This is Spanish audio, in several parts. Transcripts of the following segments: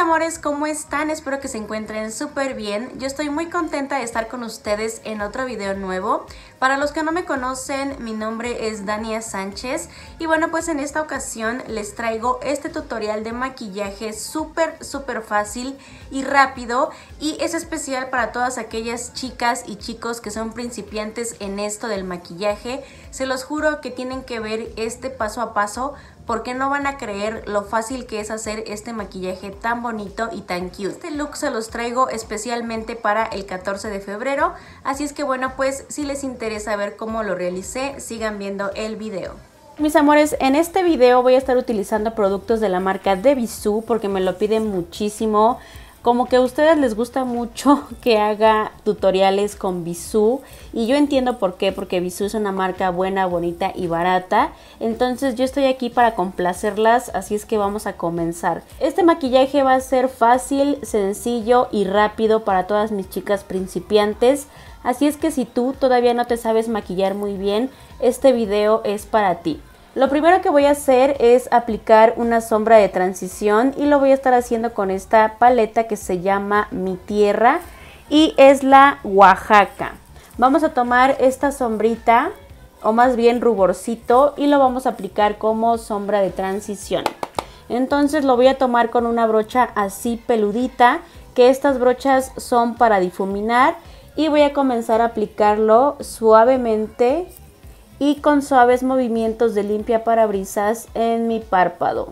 amores, ¿cómo están? Espero que se encuentren súper bien. Yo estoy muy contenta de estar con ustedes en otro video nuevo. Para los que no me conocen, mi nombre es Dania Sánchez y bueno, pues en esta ocasión les traigo este tutorial de maquillaje súper fácil y rápido, y es especial para todas aquellas chicas y chicos que son principiantes en esto del maquillaje. Se los juro que tienen que ver este paso a paso porque no van a creer lo fácil que es hacer este maquillaje tan bonito y tan cute. Este look se los traigo especialmente para el 14 de febrero, así es que bueno, pues si les interesa ver cómo lo realicé, sigan viendo el video. Mis amores, en este video voy a estar utilizando productos de la marca de Bisú porque me lo piden muchísimo. Como que a ustedes les gusta mucho que haga tutoriales con Bisú, y yo entiendo por qué, porque Bisú es una marca buena, bonita y barata. Entonces yo estoy aquí para complacerlas, así es que vamos a comenzar. Este maquillaje va a ser fácil, sencillo y rápido para todas mis chicas principiantes. Así es que si tú todavía no te sabes maquillar muy bien, este video es para ti. Lo primero que voy a hacer es aplicar una sombra de transición y lo voy a estar haciendo con esta paleta que se llama Mi Tierra y es la Oaxaca. Vamos a tomar esta sombrita, o más bien ruborcito, y lo vamos a aplicar como sombra de transición. Entonces lo voy a tomar con una brocha así peludita, que estas brochas son para difuminar, y voy a comenzar a aplicarlo suavemente y con suaves movimientos de limpia parabrisas en mi párpado.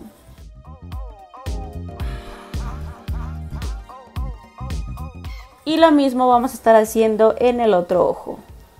Y lo mismo vamos a estar haciendo en el otro ojo.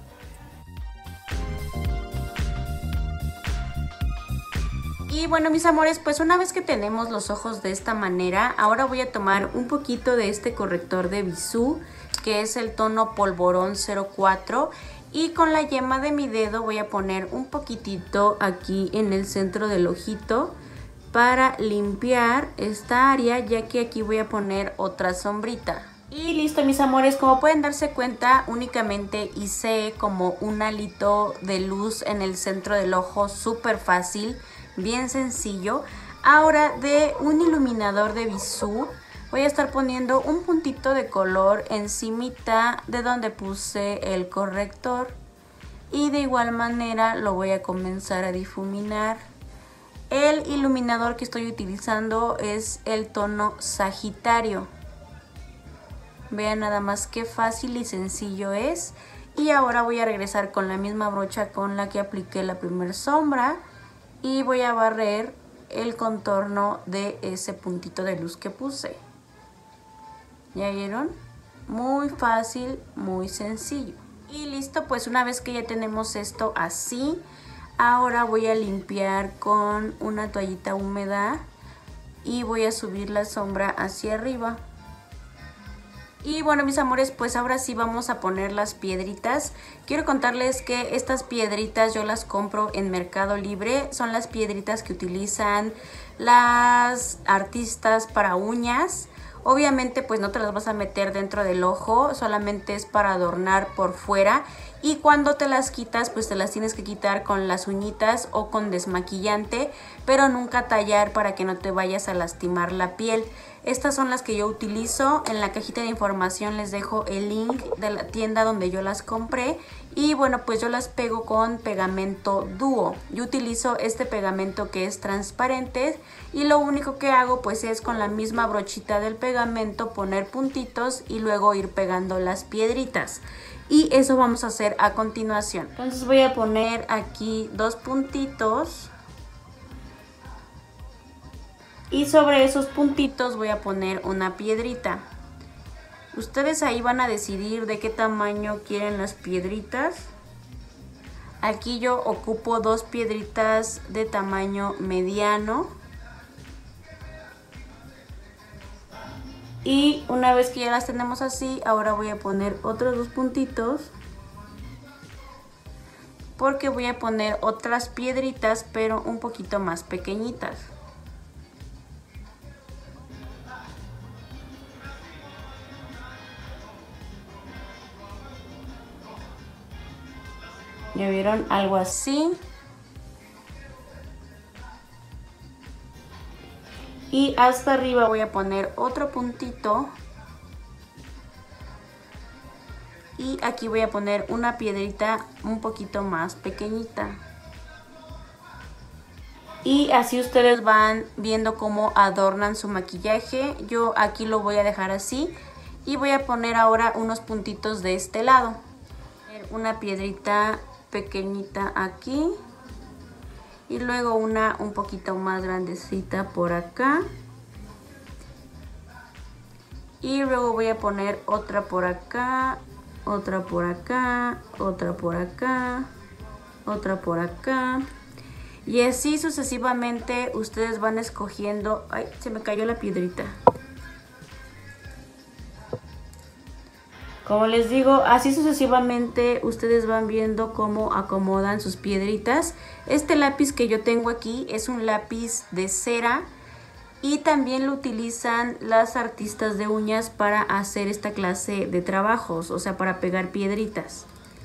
Y bueno, mis amores, pues una vez que tenemos los ojos de esta manera, ahora voy a tomar un poquito de este corrector de Bisú, que es el tono Polvorón 04. Y con la yema de mi dedo voy a poner un poquitito aquí en el centro del ojito para limpiar esta área, ya que aquí voy a poner otra sombrita. Y listo, mis amores, como pueden darse cuenta, únicamente hice como un alito de luz en el centro del ojo, súper fácil, bien sencillo. Ahora, de un iluminador de Bisú voy a estar poniendo un puntito de color encimita de donde puse el corrector, y de igual manera lo voy a comenzar a difuminar. El iluminador que estoy utilizando es el tono Sagitario. Vean nada más qué fácil y sencillo es. Y ahora voy a regresar con la misma brocha con la que apliqué la primera sombra y voy a barrer el contorno de ese puntito de luz que puse. ¿Ya vieron? Muy fácil, muy sencillo. Y listo, pues una vez que ya tenemos esto así, ahora voy a limpiar con una toallita húmeda y voy a subir la sombra hacia arriba. Y bueno, mis amores, pues ahora sí vamos a poner las piedritas. Quiero contarles que estas piedritas yo las compro en Mercado Libre. Son las piedritas que utilizan las artistas para uñas. Obviamente pues no te las vas a meter dentro del ojo, solamente es para adornar por fuera, y cuando te las quitas pues te las tienes que quitar con las uñitas o con desmaquillante, pero nunca tallar para que no te vayas a lastimar la piel. Estas son las que yo utilizo. En la cajita de información les dejo el link de la tienda donde yo las compré. Y bueno, pues yo las pego con pegamento dúo. Yo utilizo este pegamento que es transparente, y lo único que hago pues es con la misma brochita del pegamento poner puntitos y luego ir pegando las piedritas. Y eso vamos a hacer a continuación. Entonces voy a poner aquí dos puntitos. Y sobre esos puntitos voy a poner una piedrita. Ustedes ahí van a decidir de qué tamaño quieren las piedritas. Aquí yo ocupo dos piedritas de tamaño mediano. Y una vez que ya las tenemos así, ahora voy a poner otros dos puntitos, porque voy a poner otras piedritas pero un poquito más pequeñitas. ¿Ya vieron? Algo así. Y hasta arriba voy a poner otro puntito. Y aquí voy a poner una piedrita un poquito más pequeñita. Y así ustedes van viendo cómo adornan su maquillaje. Yo aquí lo voy a dejar así. Y voy a poner ahora unos puntitos de este lado. Una piedrita pequeñita aquí. Y luego una un poquito más grandecita por acá. Y luego voy a poner otra por acá. Otra por acá. Otra por acá. Otra por acá. Y así sucesivamente ustedes van escogiendo... ¡Ay! Se me cayó la piedrita. Como les digo, así sucesivamente ustedes van viendo cómo acomodan sus piedritas. Este lápiz que yo tengo aquí es un lápiz de cera. Y también lo utilizan las artistas de uñas para hacer esta clase de trabajos. O sea, para pegar piedritas.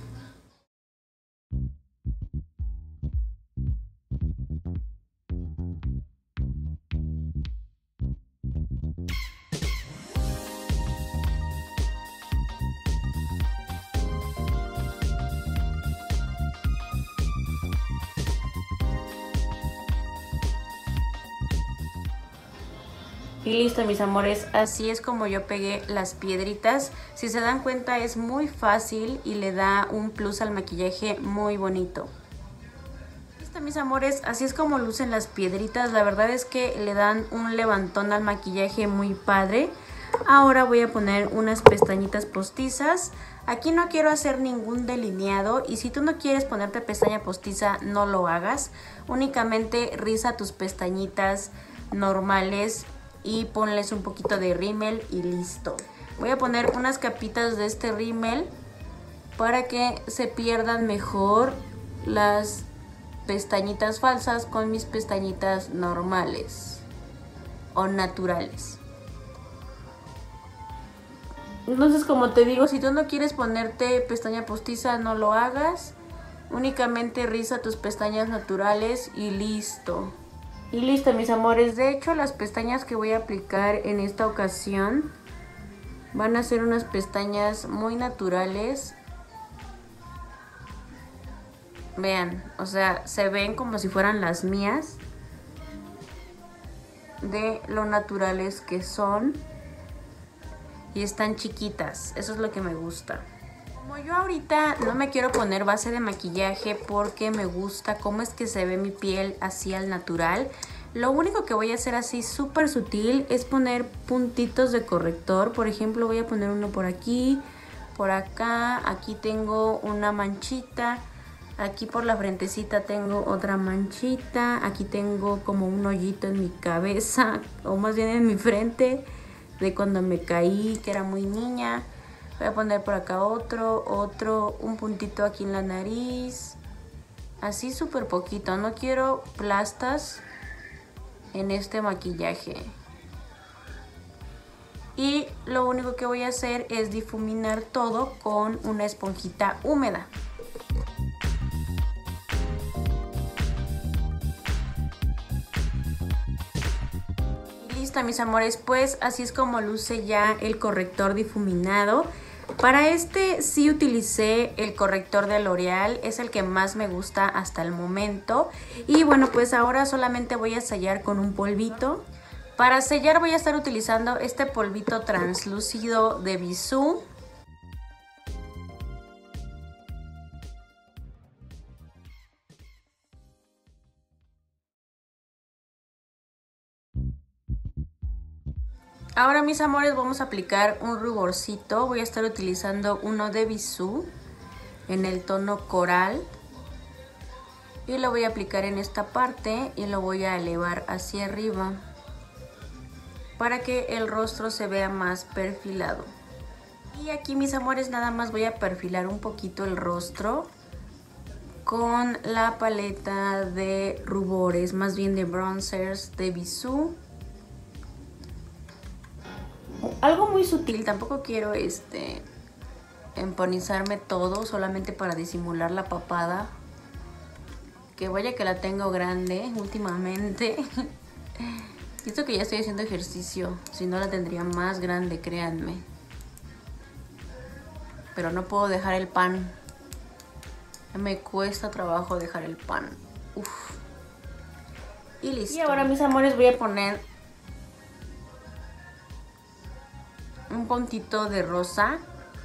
Y listo, mis amores, así es como yo pegué las piedritas. Si se dan cuenta es muy fácil y le da un plus al maquillaje muy bonito. Listo, mis amores, así es como lucen las piedritas. La verdad es que le dan un levantón al maquillaje muy padre. Ahora voy a poner unas pestañitas postizas. Aquí no quiero hacer ningún delineado y si tú no quieres ponerte pestaña postiza, no lo hagas. Únicamente riza tus pestañitas normales y ponles un poquito de rímel y listo. Voy a poner unas capitas de este rímel para que se pierdan mejor las pestañitas falsas con mis pestañitas normales o naturales. Entonces, como te digo, si tú no quieres ponerte pestaña postiza, no lo hagas. Únicamente riza tus pestañas naturales y listo. Y listo, mis amores. De hecho, las pestañas que voy a aplicar en esta ocasión van a ser unas pestañas muy naturales. Vean, o sea, se ven como si fueran las mías, de lo naturales que son. Y están chiquitas, eso es lo que me gusta. Como yo ahorita no me quiero poner base de maquillaje porque me gusta cómo es que se ve mi piel así al natural, lo único que voy a hacer así súper sutil es poner puntitos de corrector. Por ejemplo, voy a poner uno por aquí, por acá, aquí tengo una manchita, aquí por la frentecita tengo otra manchita, aquí tengo como un hoyito en mi cabeza, o más bien en mi frente, de cuando me caí, que era muy niña. Voy a poner por acá otro, un puntito aquí en la nariz. Así súper poquito, no quiero plastas en este maquillaje. Y lo único que voy a hacer es difuminar todo con una esponjita húmeda. Listo, mis amores, pues así es como luce ya el corrector difuminado. Para este sí utilicé el corrector de L'Oreal, es el que más me gusta hasta el momento. Y bueno, pues ahora solamente voy a sellar con un polvito. Para sellar voy a estar utilizando este polvito translúcido de Bisú. Ahora, mis amores, vamos a aplicar un ruborcito. Voy a estar utilizando uno de Bisú en el tono coral. Y lo voy a aplicar en esta parte y lo voy a elevar hacia arriba para que el rostro se vea más perfilado. Y aquí, mis amores, nada más voy a perfilar un poquito el rostro con la paleta de rubores, más bien de bronzers de Bisú. Algo muy sutil, tampoco quiero empanizarme todo solamente para disimular la papada. Que vaya que la tengo grande últimamente. Y esto que ya estoy haciendo ejercicio, si no la tendría más grande, créanme. Pero no puedo dejar el pan. Me cuesta trabajo dejar el pan. Uf. Y listo. Y ahora, mis amores, voy a poner un puntito de rosa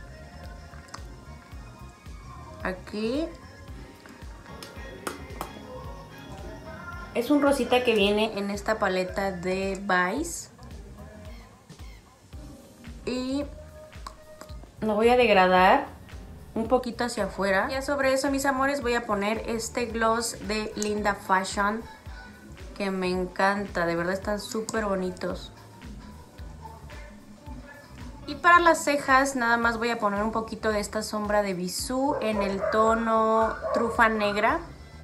aquí. Es un rosita que viene en esta paleta de Vice. Y lo voy a degradar un poquito hacia afuera. Ya sobre eso, mis amores, voy a poner este gloss de Linda Fashion, que me encanta, de verdad están súper bonitos. Y para las cejas nada más voy a poner un poquito de esta sombra de Bisú en el tono trufa negra.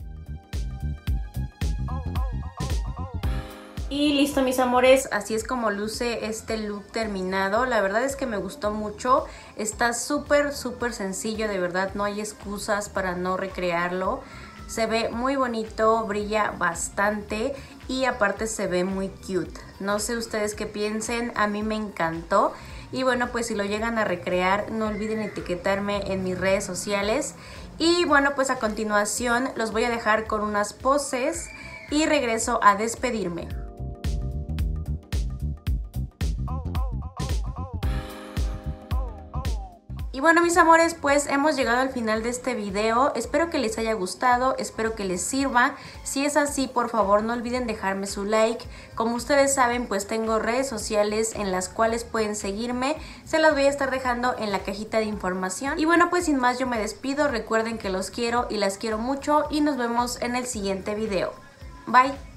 Y listo, mis amores, así es como luce este look terminado. La verdad es que me gustó mucho. Está súper sencillo, de verdad no hay excusas para no recrearlo. Se ve muy bonito, brilla bastante y aparte se ve muy cute. No sé ustedes qué piensen, a mí me encantó. Y bueno, pues si lo llegan a recrear, no olviden etiquetarme en mis redes sociales. Y bueno, pues a continuación los voy a dejar con unas poses y regreso a despedirme. Y bueno, mis amores, pues hemos llegado al final de este video. Espero que les haya gustado, espero que les sirva. Si es así, por favor no olviden dejarme su like. Como ustedes saben, pues tengo redes sociales en las cuales pueden seguirme. Se las voy a estar dejando en la cajita de información. Y bueno, pues sin más yo me despido. Recuerden que los quiero y las quiero mucho y nos vemos en el siguiente video. Bye.